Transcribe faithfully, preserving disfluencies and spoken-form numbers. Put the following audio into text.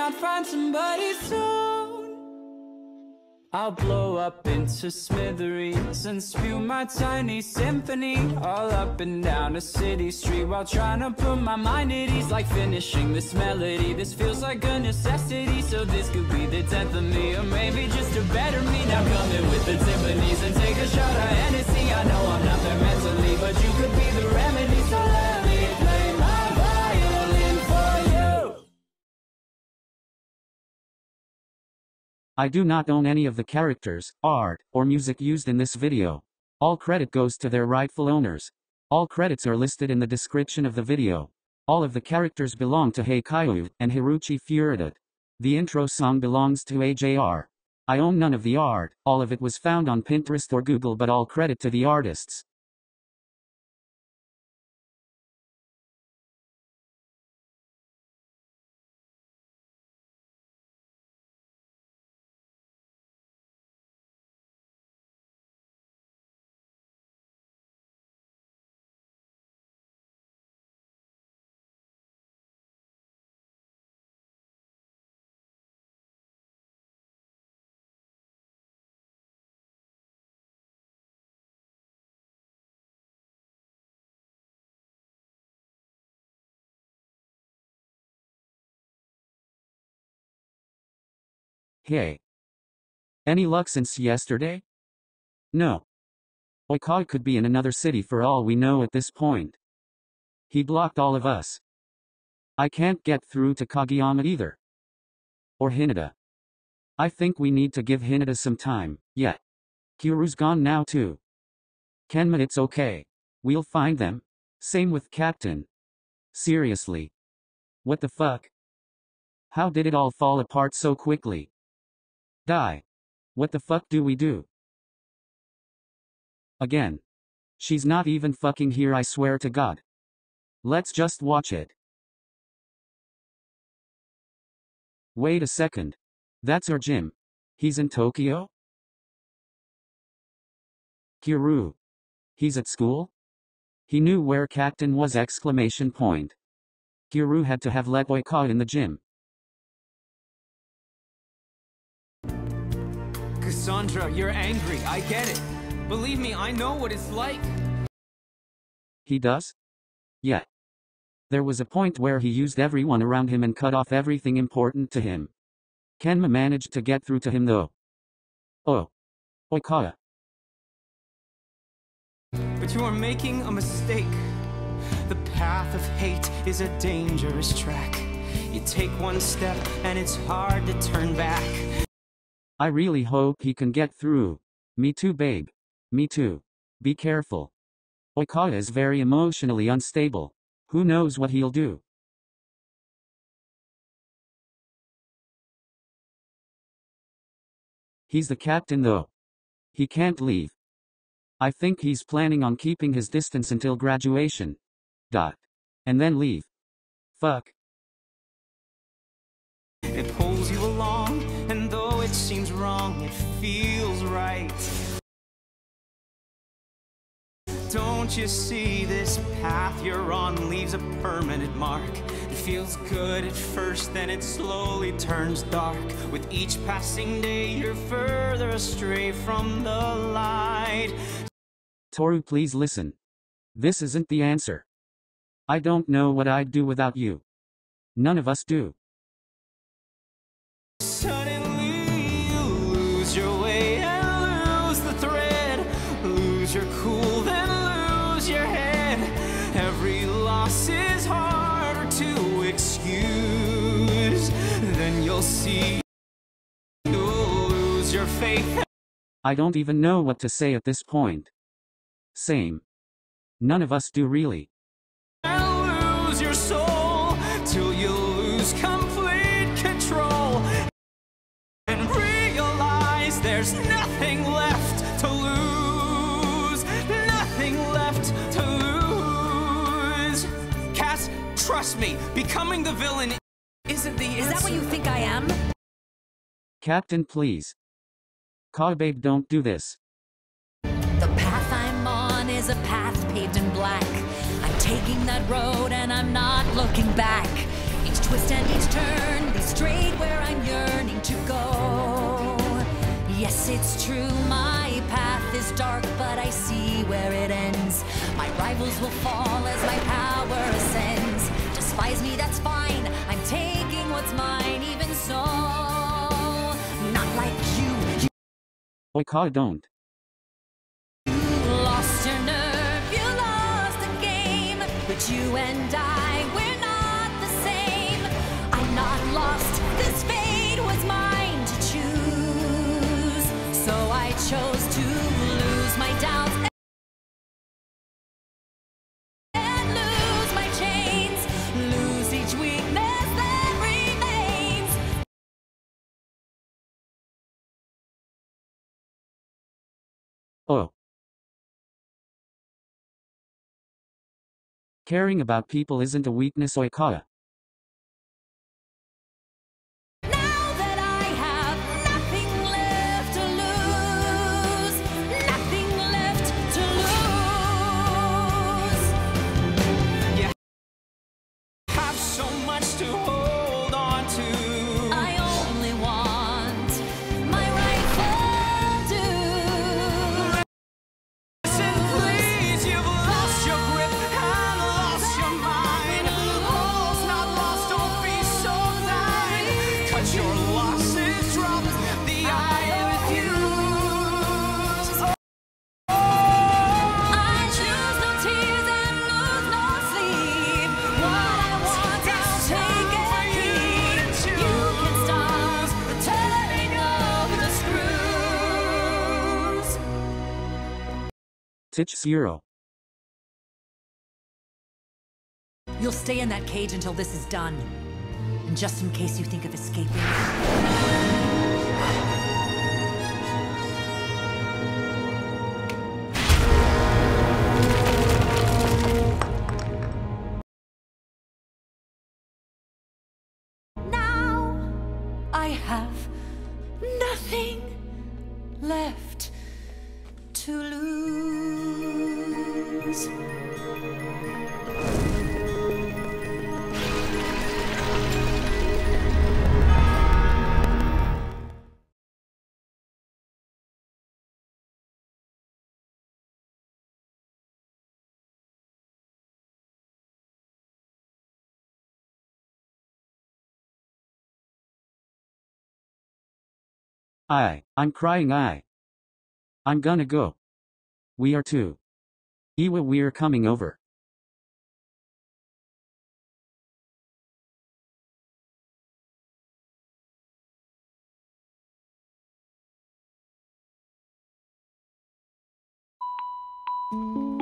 I'd find somebody soon. I'll blow up into smithereens and spew my tiny symphony all up and down a city street while trying to put my mind at ease. Like finishing this melody, this feels like a necessity. So this could be the death of me, or maybe just a better me. Now come in with the timpanis and take a shot of Hennessy. I know I'm not there mentally, but you could be the remedy. So let me play my violin for you. I do not own any of the characters, art, or music used in this video. All credit goes to their rightful owners. All credits are listed in the description of the video. All of the characters belong to Heikayu and Hirochi Furuta. The intro song belongs to A J R. I own none of the art, all of it was found on Pinterest or Google, but all credit to the artists. Hey. Any luck since yesterday? No. Oikawa could be in another city for all we know at this point. He blocked all of us. I can't get through to Kageyama either. Or Hinata. I think we need to give Hinata some time, yeah. Kyoru's gone now too. Kenma, it's okay. We'll find them. Same with Captain. Seriously. What the fuck? How did it all fall apart so quickly? Die. What the fuck do we do? Again. She's not even fucking here, I swear to God. Let's just watch it. Wait a second. That's our Jim. He's in Tokyo? Kyoru. He's at school? He knew where Captain was, exclamation point. Kyoru had to have let Oikawa in the gym. Cassandra, you're angry, I get it. Believe me, I know what it's like. He does? Yeah. There was a point where he used everyone around him and cut off everything important to him. Kenma managed to get through to him though. Oh. Oikawa. But you are making a mistake. The path of hate is a dangerous track. You take one step and it's hard to turn back. I really hope he can get through. Me too, babe. Me too. Be careful. Oikawa is very emotionally unstable. Who knows what he'll do? He's the captain though. He can't leave. I think he's planning on keeping his distance until graduation. Dot. And then leave. Fuck. It pulls you along, and though it seems wrong, it feels right. Don't you see this path you're on leaves a permanent mark? It feels good at first, then it slowly turns dark. With each passing day, you're further astray from the light. Toru, please listen. This isn't the answer. I don't know what I'd do without you. None of us do. Suddenly you lose your way and lose the thread. Lose your cool, then lose your head. Every loss is harder to excuse. Then you'll see you'll lose your faith. I don't even know what to say at this point. Same. None of us do really. And lose your soul till you lose complete control. And realize there's nothing left to lose. Nothing left to lose. Cass, trust me, becoming the villain isn't the answer. Is that what you think I am? Captain, please. Kawa, babe, don't do this. The path I'm on is a path paved in black. I'm taking that road and I'm not looking back. Each twist and each turn, these straight It's true, my path is dark, but I see where it ends. My rivals will fall as my power ascends. Despise me, that's fine. I'm taking what's mine, even so. Not like you. Oikawa don't. You lost your nerve, you lost the game. But you and I, we're not the same. I'm not lost, this fate was mine to choose. So I chose to lose my doubts and lose my chains. Lose each weakness that remains. Oh. Caring about people isn't a weakness, Oikawa. Now that I have nothing left to lose, nothing left to lose. You have so much to hold on to. I only want my rightful due. Listen, please, you've lost your grip and lost your mind. All's not lost, don't be so blind. Cut your losses, drop the I refuse. I choose no tears and lose no sleep. What I want, I'll take and keep. You can stop the turning of the screws. Tich zero. You'll stay in that cage until this is done. And just in case you think of escaping. Now I have nothing left to lose. I, I'm crying I. I'm gonna go. We are too. Iwa, we're coming over. Thank you.